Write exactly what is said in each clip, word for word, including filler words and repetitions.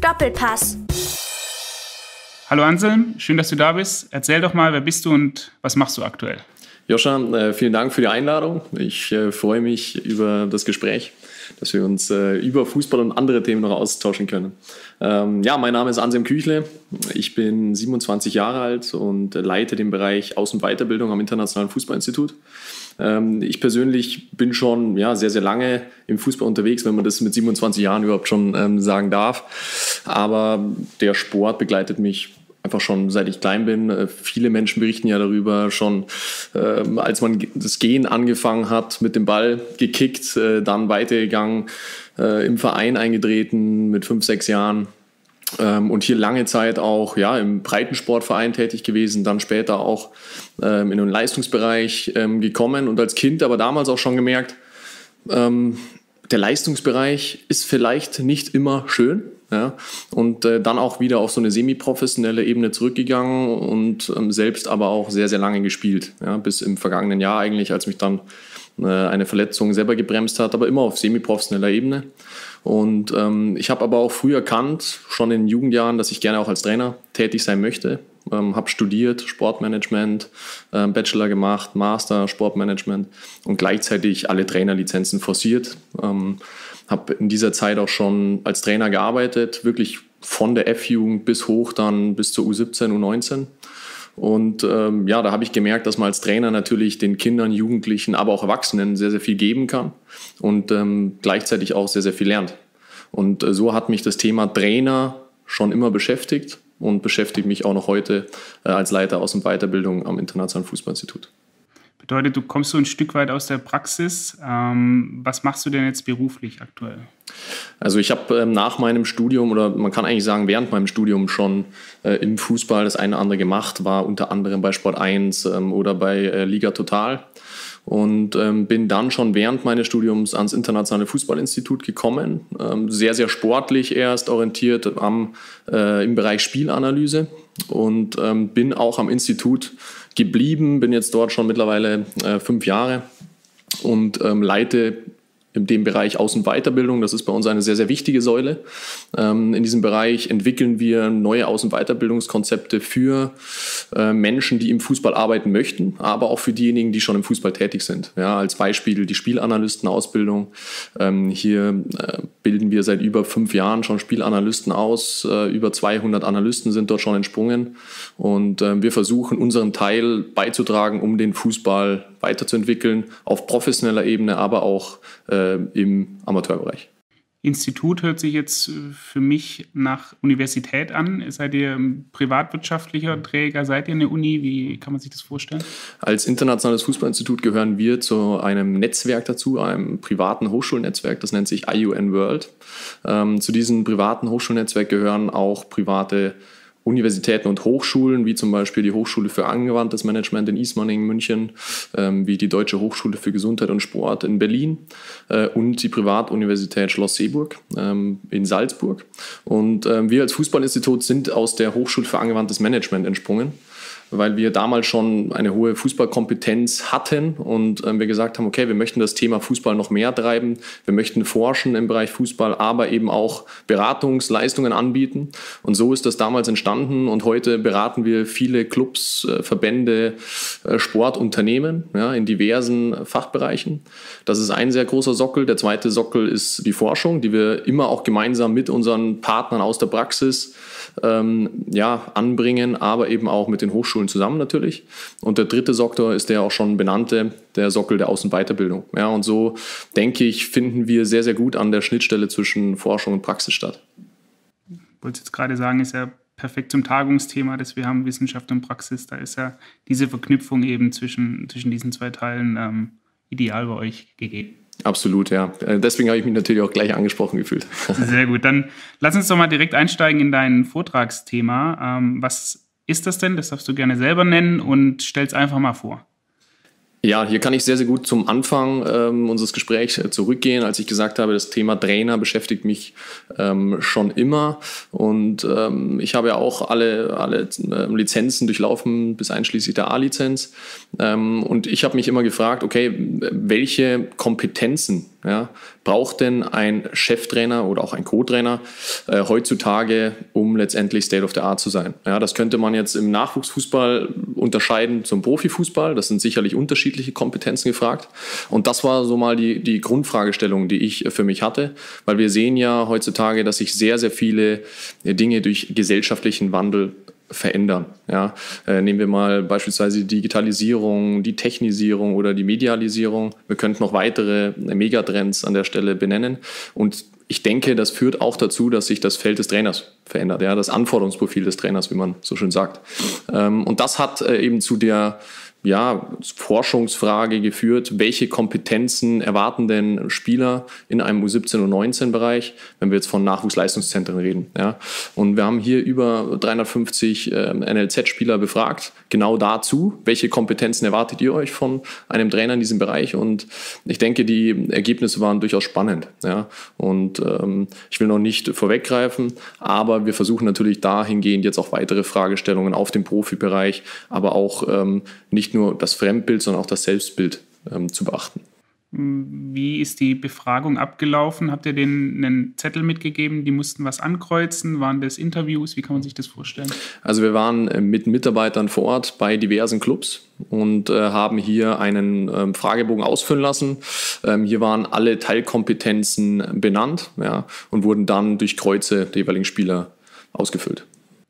Doppelpass. Hallo Anselm, schön, dass du da bist. Erzähl doch mal, wer bist du und was machst du aktuell? Joscha, äh, vielen Dank für die Einladung. Ich äh, freue mich über das Gespräch, dass wir uns äh, über Fußball und andere Themen noch austauschen können. Ähm, ja, mein Name ist Anselm Küchle. Ich bin siebenundzwanzig Jahre alt und leite den Bereich Aus- und Weiterbildung am Internationalen Fußballinstitut. Ähm, ich persönlich bin schon ja, sehr, sehr lange im Fußball unterwegs, wenn man das mit siebenundzwanzig Jahren überhaupt schon ähm, sagen darf. Aber der Sport begleitet mich einfach schon seit ich klein bin. Äh, viele Menschen berichten ja darüber, schon äh, als man das Gehen angefangen hat, mit dem Ball gekickt, äh, dann weitergegangen, äh, im Verein eingetreten mit fünf, sechs Jahren. Ähm, und hier lange Zeit auch ja, im Breitensportverein tätig gewesen, dann später auch ähm, in den Leistungsbereich ähm, gekommen und als Kind aber damals auch schon gemerkt, ähm, der Leistungsbereich ist vielleicht nicht immer schön. Ja, und äh, dann auch wieder auf so eine semi-professionelle Ebene zurückgegangen und ähm, selbst aber auch sehr, sehr lange gespielt. Ja, bis im vergangenen Jahr eigentlich, als mich dann äh, eine Verletzung selber gebremst hat, aber immer auf semi-professioneller Ebene. Und ähm, ich habe aber auch früh erkannt, schon in Jugendjahren, dass ich gerne auch als Trainer tätig sein möchte. Ähm, habe studiert, Sportmanagement, äh, Bachelor gemacht, Master, Sportmanagement und gleichzeitig alle Trainerlizenzen forciert. Ähm, habe in dieser Zeit auch schon als Trainer gearbeitet, wirklich von der F-Jugend bis hoch dann bis zur U siebzehn, U neunzehn. Und ähm, ja, da habe ich gemerkt, dass man als Trainer natürlich den Kindern, Jugendlichen, aber auch Erwachsenen sehr, sehr viel geben kann und ähm, gleichzeitig auch sehr, sehr viel lernt. Und äh, so hat mich das Thema Trainer schon immer beschäftigt und beschäftigt mich auch noch heute äh, als Leiter Aus- und Weiterbildung am Internationalen Fußballinstitut. Bedeutet, du kommst so ein Stück weit aus der Praxis. Ähm, was machst du denn jetzt beruflich aktuell? Also ich habe ähm, nach meinem Studium oder man kann eigentlich sagen während meinem Studium schon äh, im Fußball das eine oder andere gemacht, war unter anderem bei Sport eins ähm, oder bei äh, Liga Total und ähm, bin dann schon während meines Studiums ans Internationale Fußballinstitut gekommen. Ähm, sehr, sehr sportlich erst orientiert am, äh, im Bereich Spielanalyse und ähm, bin auch am Institut geblieben, bin jetzt dort schon mittlerweile äh, fünf Jahre und ähm, leite in dem Bereich Aus- und Weiterbildung. Das ist bei uns eine sehr, sehr wichtige Säule. Ähm, in diesem Bereich entwickeln wir neue Aus- und Weiterbildungskonzepte für äh, Menschen, die im Fußball arbeiten möchten, aber auch für diejenigen, die schon im Fußball tätig sind. Ja, als Beispiel die Spielanalystenausbildung. Ähm, hier äh, bilden wir seit über fünf Jahren schon Spielanalysten aus. Äh, über zweihundert Analysten sind dort schon entsprungen. Und äh, wir versuchen, unseren Teil beizutragen, um den Fußball weiterzuentwickeln, auf professioneller Ebene, aber auch äh, im Amateurbereich. Institut hört sich jetzt für mich nach Universität an. Seid ihr ein privatwirtschaftlicher Träger? Seid ihr eine Uni? Wie kann man sich das vorstellen? Als Internationales Fußballinstitut gehören wir zu einem Netzwerk dazu, einem privaten Hochschulnetzwerk, das nennt sich I U N World. Ähm, zu diesem privaten Hochschulnetzwerk gehören auch private Universitäten und Hochschulen, wie zum Beispiel die Hochschule für angewandtes Management in Ismaning, München, ähm, wie die Deutsche Hochschule für Gesundheit und Sport in Berlin äh, und die Privatuniversität Schloss Seeburg ähm, in Salzburg. Und ähm, wir als Fußballinstitut sind aus der Hochschule für angewandtes Management entsprungen, weil wir damals schon eine hohe Fußballkompetenz hatten und äh, wir gesagt haben, okay, wir möchten das Thema Fußball noch mehr treiben, wir möchten forschen im Bereich Fußball, aber eben auch Beratungsleistungen anbieten und so ist das damals entstanden und heute beraten wir viele Clubs, äh, Verbände, äh, Sportunternehmen ja, in diversen Fachbereichen. Das ist ein sehr großer Sockel. Der zweite Sockel ist die Forschung, die wir immer auch gemeinsam mit unseren Partnern aus der Praxis ähm, ja, anbringen, aber eben auch mit den Hochschulen zusammen natürlich. Und der dritte Sockel ist der auch schon benannte, der Sockel der Aus- und Weiterbildung. Ja, und so, denke ich, finden wir sehr, sehr gut an der Schnittstelle zwischen Forschung und Praxis statt. Ich wollte jetzt gerade sagen, ist ja perfekt zum Tagungsthema, das wir haben, Wissenschaft und Praxis. Da ist ja diese Verknüpfung eben zwischen, zwischen diesen zwei Teilen ähm, ideal bei euch gegeben. Absolut, ja. Deswegen habe ich mich natürlich auch gleich angesprochen gefühlt. Sehr gut. Dann lass uns doch mal direkt einsteigen in dein Vortragsthema. Ähm, was ist das denn? Das darfst du gerne selber nennen und stell es einfach mal vor. Ja, hier kann ich sehr, sehr gut zum Anfang ähm, unseres Gesprächs äh, zurückgehen, als ich gesagt habe, das Thema Trainer beschäftigt mich ähm, schon immer und ähm, ich habe ja auch alle, alle äh, Lizenzen durchlaufen, bis einschließlich der A-Lizenz ähm, und ich habe mich immer gefragt, okay, welche Kompetenzen ja, braucht denn ein Cheftrainer oder auch ein Co-Trainer äh, heutzutage, um letztendlich State of the Art zu sein? Ja, das könnte man jetzt im Nachwuchsfußball unterscheiden zum Profifußball. Das sind sicherlich unterschiedliche Kompetenzen gefragt. Und das war so mal die, die Grundfragestellung, die ich für mich hatte, weil wir sehen ja heutzutage, dass sich sehr, sehr viele Dinge durch gesellschaftlichen Wandel verändern. Ja, äh, nehmen wir mal beispielsweise die Digitalisierung, die Technisierung oder die Medialisierung. Wir könnten noch weitere Megatrends an der Stelle benennen. Und ich denke, das führt auch dazu, dass sich das Feld des Trainers verändert, ja, das Anforderungsprofil des Trainers, wie man so schön sagt. Ähm, und das hat äh, eben zu der ja, Forschungsfrage geführt, welche Kompetenzen erwarten denn Spieler in einem U siebzehn und neunzehn Bereich, wenn wir jetzt von Nachwuchsleistungszentren reden. Ja. Und wir haben hier über dreihundertfünfzig äh, N L Z-Spieler befragt, genau dazu, welche Kompetenzen erwartet ihr euch von einem Trainer in diesem Bereich? Und ich denke, die Ergebnisse waren durchaus spannend. Ja. Und ähm, ich will noch nicht vorweggreifen, aber wir versuchen natürlich dahingehend jetzt auch weitere Fragestellungen auf dem Profibereich, aber auch ähm, nicht nur das Fremdbild, sondern auch das Selbstbild ähm, zu beachten. Wie ist die Befragung abgelaufen? Habt ihr denen einen Zettel mitgegeben? Die mussten was ankreuzen? Waren das Interviews? Wie kann man sich das vorstellen? Also wir waren mit Mitarbeitern vor Ort bei diversen Clubs und äh, haben hier einen ähm, Fragebogen ausfüllen lassen. Ähm, hier waren alle Teilkompetenzen benannt, ja, und wurden dann durch Kreuze der jeweiligen Spieler ausgefüllt.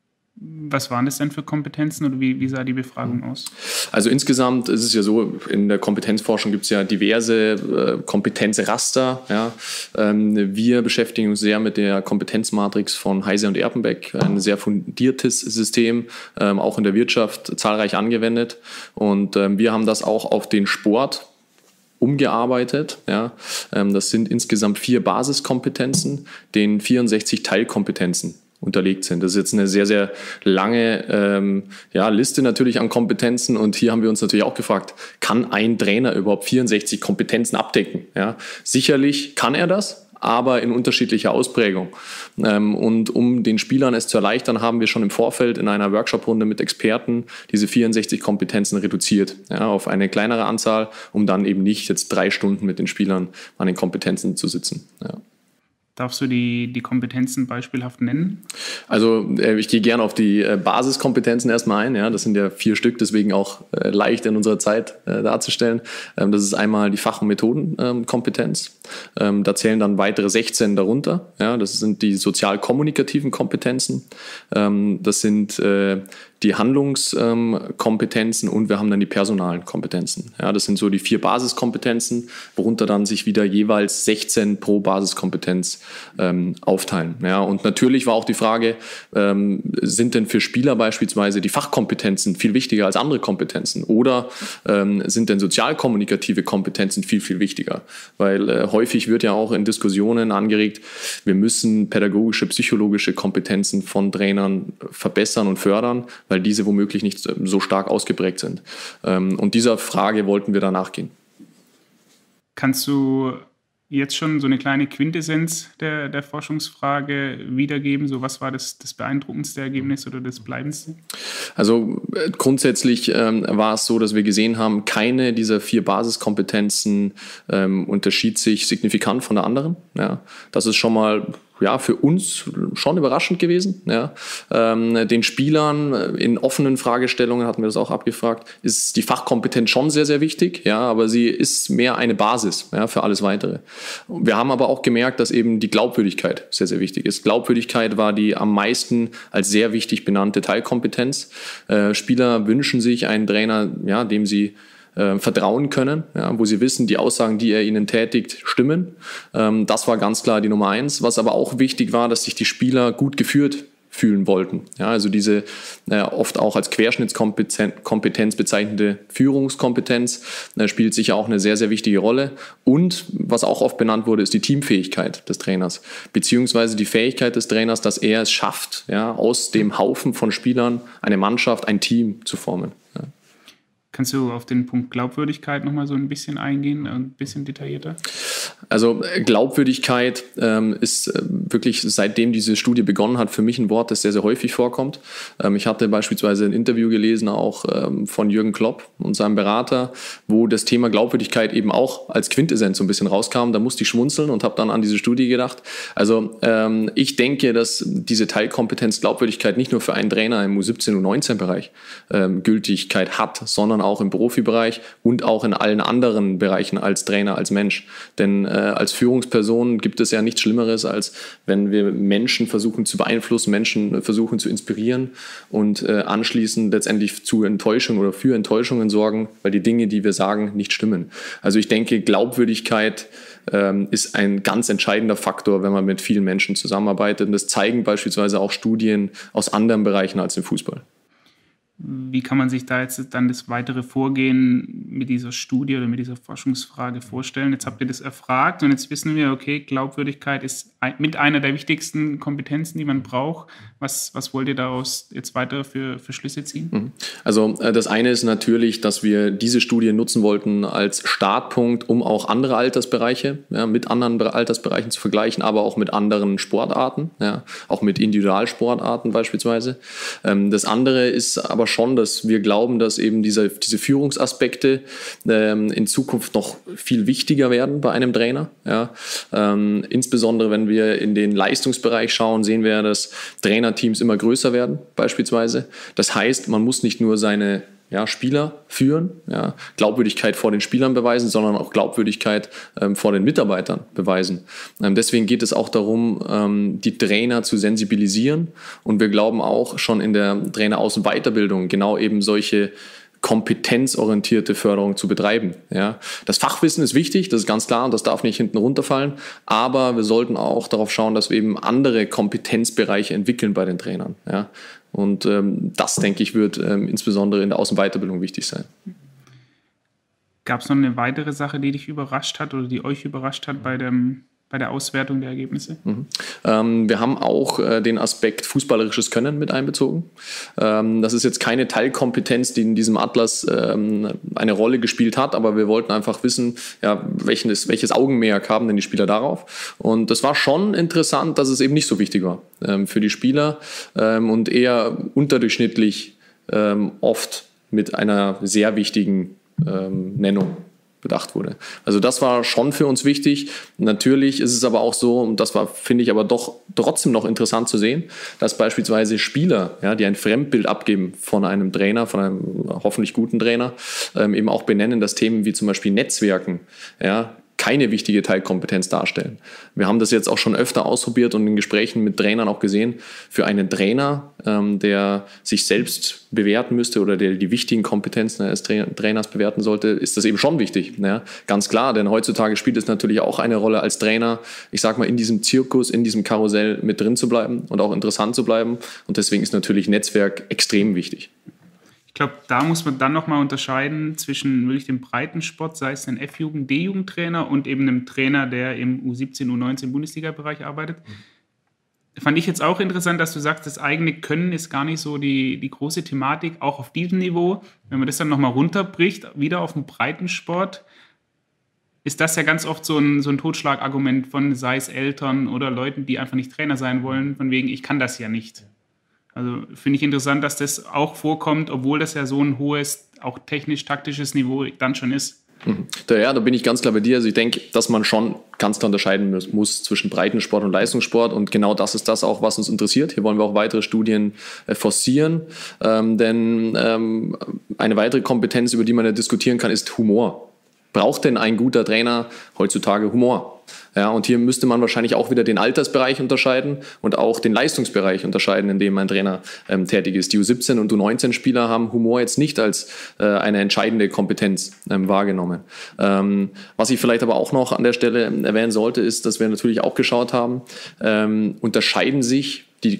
Was waren das denn für Kompetenzen oder wie, wie sah die Befragung aus? Also insgesamt ist es ja so, in der Kompetenzforschung gibt es ja diverse äh, Kompetenzraster. Ja. Ähm, wir beschäftigen uns sehr mit der Kompetenzmatrix von Heise und Erpenbeck, ein sehr fundiertes System, ähm, auch in der Wirtschaft zahlreich angewendet. Und ähm, wir haben das auch auf den Sport umgearbeitet. Ja. Ähm, das sind insgesamt vier Basiskompetenzen, den vierundsechzig Teilkompetenzen unterlegt sind. Das ist jetzt eine sehr, sehr lange ähm, ja, Liste natürlich an Kompetenzen und hier haben wir uns natürlich auch gefragt, kann ein Trainer überhaupt vierundsechzig Kompetenzen abdecken? Ja, sicherlich kann er das, aber in unterschiedlicher Ausprägung. Ähm, und um den Spielern es zu erleichtern, haben wir schon im Vorfeld in einer Workshop-Runde mit Experten diese vierundsechzig Kompetenzen reduziert, ja, auf eine kleinere Anzahl, um dann eben nicht jetzt drei Stunden mit den Spielern an den Kompetenzen zu sitzen. Ja. Darfst du die, die Kompetenzen beispielhaft nennen? Also äh, ich gehe gerne auf die äh, Basiskompetenzen erstmal ein. Ja, das sind ja vier Stück, deswegen auch äh, leicht in unserer Zeit äh, darzustellen. Ähm, das ist einmal die Fach- und Methodenkompetenz. Ähm, da zählen dann weitere sechzehn darunter. Ja, das sind die sozial-kommunikativen Kompetenzen. Ähm, das sind äh, die Handlungskompetenzen ähm, und wir haben dann die personalen Kompetenzen. Ja, das sind so die vier Basiskompetenzen, worunter dann sich wieder jeweils sechzehn pro Basiskompetenz ähm, aufteilen. Ja, und natürlich war auch die Frage, ähm, sind denn für Spieler beispielsweise die Fachkompetenzen viel wichtiger als andere Kompetenzen oder ähm, sind denn sozialkommunikative Kompetenzen viel, viel wichtiger? Weil äh, häufig wird ja auch in Diskussionen angeregt, wir müssen pädagogische, psychologische Kompetenzen von Trainern verbessern und fördern, weil diese womöglich nicht so stark ausgeprägt sind. Und dieser Frage wollten wir da nachgehen. Kannst du jetzt schon so eine kleine Quintessenz der, der Forschungsfrage wiedergeben? So, was war das, das beeindruckendste Ergebnis oder das bleibendste? Also grundsätzlich ähm, war es so, dass wir gesehen haben, keine dieser vier Basiskompetenzen ähm, unterschied sich signifikant von der anderen. Ja, das ist schon mal ja, für uns schon überraschend gewesen. Ja. Ähm, den Spielern in offenen Fragestellungen, hatten wir das auch abgefragt, ist die Fachkompetenz schon sehr, sehr wichtig, ja, aber sie ist mehr eine Basis, ja, für alles Weitere. Wir haben aber auch gemerkt, dass eben die Glaubwürdigkeit sehr, sehr wichtig ist. Glaubwürdigkeit war die am meisten als sehr wichtig benannte Teilkompetenz. Äh, Spieler wünschen sich einen Trainer, ja, dem sie Äh, vertrauen können, ja, wo sie wissen, die Aussagen, die er ihnen tätigt, stimmen. Ähm, das war ganz klar die Nummer eins. Was aber auch wichtig war, dass sich die Spieler gut geführt fühlen wollten. Ja, also diese äh, oft auch als Querschnittskompetenz bezeichnete Führungskompetenz äh, spielt sicher auch eine sehr, sehr wichtige Rolle. Und was auch oft benannt wurde, ist die Teamfähigkeit des Trainers, beziehungsweise die Fähigkeit des Trainers, dass er es schafft, ja, aus dem Haufen von Spielern eine Mannschaft, ein Team zu formen. Ja. Kannst du auf den Punkt Glaubwürdigkeit nochmal so ein bisschen eingehen, ein bisschen detaillierter? Also Glaubwürdigkeit ähm, ist äh, wirklich, seitdem diese Studie begonnen hat, für mich ein Wort, das sehr, sehr häufig vorkommt. Ähm, ich hatte beispielsweise ein Interview gelesen, auch ähm, von Jürgen Klopp und seinem Berater, wo das Thema Glaubwürdigkeit eben auch als Quintessenz so ein bisschen rauskam. Da musste ich schmunzeln und habe dann an diese Studie gedacht. Also ähm, ich denke, dass diese Teilkompetenz Glaubwürdigkeit nicht nur für einen Trainer im U siebzehn, U neunzehn Bereich ähm, Gültigkeit hat, sondern auch im Profibereich und auch in allen anderen Bereichen als Trainer, als Mensch. Denn äh, als Führungsperson gibt es ja nichts Schlimmeres, als wenn wir Menschen versuchen zu beeinflussen, Menschen versuchen zu inspirieren und äh, anschließend letztendlich zu Enttäuschungen oder für Enttäuschungen sorgen, weil die Dinge, die wir sagen, nicht stimmen. Also ich denke, Glaubwürdigkeit ähm, ist ein ganz entscheidender Faktor, wenn man mit vielen Menschen zusammenarbeitet. Und das zeigen beispielsweise auch Studien aus anderen Bereichen als im Fußball. Wie kann man sich da jetzt dann das weitere Vorgehen mit dieser Studie oder mit dieser Forschungsfrage vorstellen? Jetzt habt ihr das erfragt und jetzt wissen wir, okay, Glaubwürdigkeit ist mit einer der wichtigsten Kompetenzen, die man braucht. Was, was wollt ihr daraus jetzt weiter für, für Schlüsse ziehen? Also das eine ist natürlich, dass wir diese Studie nutzen wollten als Startpunkt, um auch andere Altersbereiche, ja, mit anderen Altersbereichen zu vergleichen, aber auch mit anderen Sportarten, ja, auch mit Individualsportarten beispielsweise. Das andere ist aber schon, dass wir glauben, dass eben diese, diese Führungsaspekte ähm, in Zukunft noch viel wichtiger werden bei einem Trainer. Ja. Ähm, insbesondere wenn wir in den Leistungsbereich schauen, sehen wir, dass Trainerteams immer größer werden beispielsweise. Das heißt, man muss nicht nur seine ja, Spieler führen, ja, Glaubwürdigkeit vor den Spielern beweisen, sondern auch Glaubwürdigkeit ähm, vor den Mitarbeitern beweisen. Ähm, deswegen geht es auch darum, ähm, die Trainer zu sensibilisieren und wir glauben auch schon in der Trainer-Außen-Weiterbildung genau eben solche kompetenzorientierte Förderung zu betreiben. Ja. Das Fachwissen ist wichtig, das ist ganz klar und das darf nicht hinten runterfallen, aber wir sollten auch darauf schauen, dass wir eben andere Kompetenzbereiche entwickeln bei den Trainern. Ja. Und ähm, das, denke ich, wird ähm, insbesondere in der Außenweiterbildung wichtig sein. Gab es noch eine weitere Sache, die dich überrascht hat oder die euch überrascht hat bei dem bei der Auswertung der Ergebnisse? Mhm. Ähm, wir haben auch äh, den Aspekt fußballerisches Können mit einbezogen. Ähm, das ist jetzt keine Teilkompetenz, die in diesem Atlas ähm, eine Rolle gespielt hat, aber wir wollten einfach wissen, ja, welches, welches Augenmerk haben denn die Spieler darauf? Und das war schon interessant, dass es eben nicht so wichtig war ähm, für die Spieler ähm, und eher unterdurchschnittlich ähm, oft mit einer sehr wichtigen ähm, Nennung bedacht wurde. Also das war schon für uns wichtig. Natürlich ist es aber auch so, und das war, finde ich, aber doch trotzdem noch interessant zu sehen, dass beispielsweise Spieler, ja, die ein Fremdbild abgeben von einem Trainer, von einem hoffentlich guten Trainer, ähm, eben auch benennen, dass Themen wie zum Beispiel Netzwerken, ja, keine wichtige Teilkompetenz darstellen. Wir haben das jetzt auch schon öfter ausprobiert und in Gesprächen mit Trainern auch gesehen, für einen Trainer, ähm, der sich selbst bewerten müsste oder der die wichtigen Kompetenzen eines Tra- Trainers bewerten sollte, ist das eben schon wichtig. Ja? Ganz klar, denn heutzutage spielt es natürlich auch eine Rolle als Trainer, ich sag mal, in diesem Zirkus, in diesem Karussell mit drin zu bleiben und auch interessant zu bleiben. Und deswegen ist natürlich Netzwerk extrem wichtig. Ich glaube, da muss man dann nochmal unterscheiden zwischen wirklich dem Breitensport, sei es ein F-Jugend-, D-Jugendtrainer und eben einem Trainer, der im U siebzehn, U neunzehn Bundesliga-Bereich arbeitet. Mhm. Fand ich jetzt auch interessant, dass du sagst, das eigene Können ist gar nicht so die, die große Thematik, auch auf diesem Niveau. Wenn man das dann nochmal runterbricht, wieder auf den Breitensport, ist das ja ganz oft so ein, so ein Totschlagargument von, sei es Eltern oder Leuten, die einfach nicht Trainer sein wollen, von wegen, ich kann das ja nicht. Also finde ich interessant, dass das auch vorkommt, obwohl das ja so ein hohes, auch technisch-taktisches Niveau dann schon ist. Mhm. Ja, da bin ich ganz klar bei dir. Also ich denke, dass man schon ganz klar unterscheiden muss, muss zwischen Breitensport und Leistungssport und genau das ist das auch, was uns interessiert. Hier wollen wir auch weitere Studien äh, forcieren, ähm, denn ähm, eine weitere Kompetenz, über die man ja diskutieren kann, ist Humor. Braucht denn ein guter Trainer heutzutage Humor? Ja, und hier müsste man wahrscheinlich auch wieder den Altersbereich unterscheiden und auch den Leistungsbereich unterscheiden, in dem ein Trainer ähm, tätig ist. Die U siebzehn und U neunzehn Spieler haben Humor jetzt nicht als äh, eine entscheidende Kompetenz ähm, wahrgenommen. Ähm, was ich vielleicht aber auch noch an der Stelle erwähnen sollte, ist, dass wir natürlich auch geschaut haben, ähm, unterscheiden sich die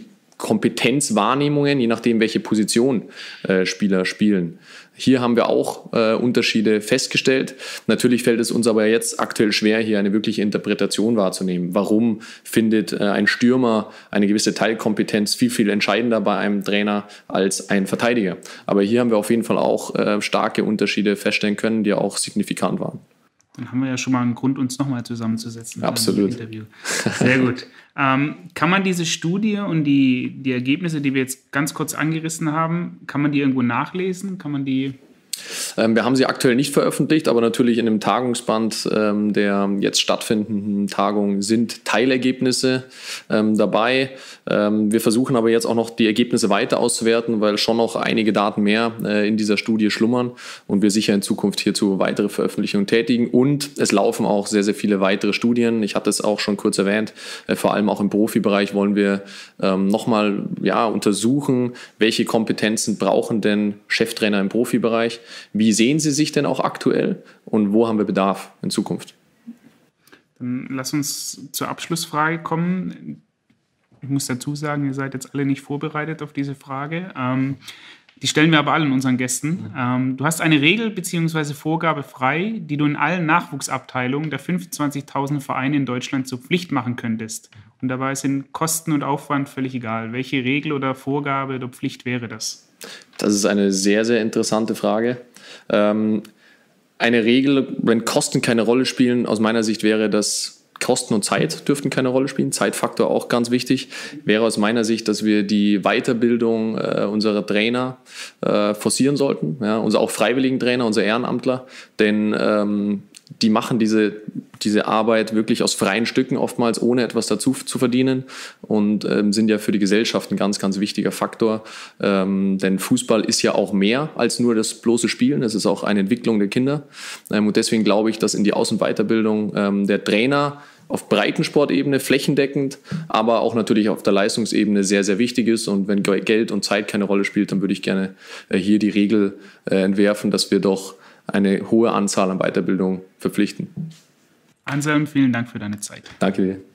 Kompetenzwahrnehmungen, je nachdem, welche Position äh, Spieler spielen. Hier haben wir auch äh, Unterschiede festgestellt. Natürlich fällt es uns aber jetzt aktuell schwer, hier eine wirkliche Interpretation wahrzunehmen. Warum findet äh, ein Stürmer eine gewisse Teilkompetenz viel, viel entscheidender bei einem Trainer als ein Verteidiger? Aber hier haben wir auf jeden Fall auch äh, starke Unterschiede feststellen können, die auch signifikant waren. Dann haben wir ja schon mal einen Grund, uns nochmal zusammenzusetzen. Absolut. Im Interview. Sehr gut. Ähm, kann man diese Studie und die, die Ergebnisse, die wir jetzt ganz kurz angerissen haben, kann man die irgendwo nachlesen? Kann man die... Ähm, wir haben sie aktuell nicht veröffentlicht, aber natürlich in dem Tagungsband ähm, der jetzt stattfindenden Tagung sind Teilergebnisse ähm, dabei. Ähm, wir versuchen aber jetzt auch noch die Ergebnisse weiter auszuwerten, weil schon noch einige Daten mehr äh, in dieser Studie schlummern und wir sicher in Zukunft hierzu weitere Veröffentlichungen tätigen. Und es laufen auch sehr, sehr viele weitere Studien. Ich hatte es auch schon kurz erwähnt, äh, vor allem auch im Profibereich wollen wir ähm, nochmal ja, untersuchen, welche Kompetenzen brauchen denn Cheftrainer im Profibereich. Wie sehen Sie sich denn auch aktuell und wo haben wir Bedarf in Zukunft? Dann lass uns zur Abschlussfrage kommen. Ich muss dazu sagen, ihr seid jetzt alle nicht vorbereitet auf diese Frage. Ähm, die stellen wir aber allen unseren Gästen. Ähm, du hast eine Regel bzw. Vorgabe frei, die du in allen Nachwuchsabteilungen der fünfundzwanzigtausend Vereine in Deutschland zur Pflicht machen könntest. Und dabei sind Kosten und Aufwand völlig egal. Welche Regel oder Vorgabe oder Pflicht wäre das? Das ist eine sehr, sehr interessante Frage. Ähm, eine Regel, wenn Kosten keine Rolle spielen, aus meiner Sicht wäre das, Kosten und Zeit dürften keine Rolle spielen, Zeitfaktor auch ganz wichtig, wäre aus meiner Sicht, dass wir die Weiterbildung äh, unserer Trainer äh, forcieren sollten, ja, unser auch freiwilligen Trainer, unsere Ehrenamtler, denn ähm, die machen diese, diese Arbeit wirklich aus freien Stücken oftmals, ohne etwas dazu zu verdienen und ähm, sind ja für die Gesellschaft ein ganz, ganz wichtiger Faktor. Ähm, denn Fußball ist ja auch mehr als nur das bloße Spielen, es ist auch eine Entwicklung der Kinder. Ähm, und deswegen glaube ich, dass in die Aus- und Weiterbildung ähm, der Trainer auf Breitensportebene flächendeckend, aber auch natürlich auf der Leistungsebene sehr, sehr wichtig ist. Und wenn Geld und Zeit keine Rolle spielt, dann würde ich gerne äh, hier die Regel äh, entwerfen, dass wir doch eine hohe Anzahl an Weiterbildung verpflichten. Anselm, vielen Dank für deine Zeit. Danke dir.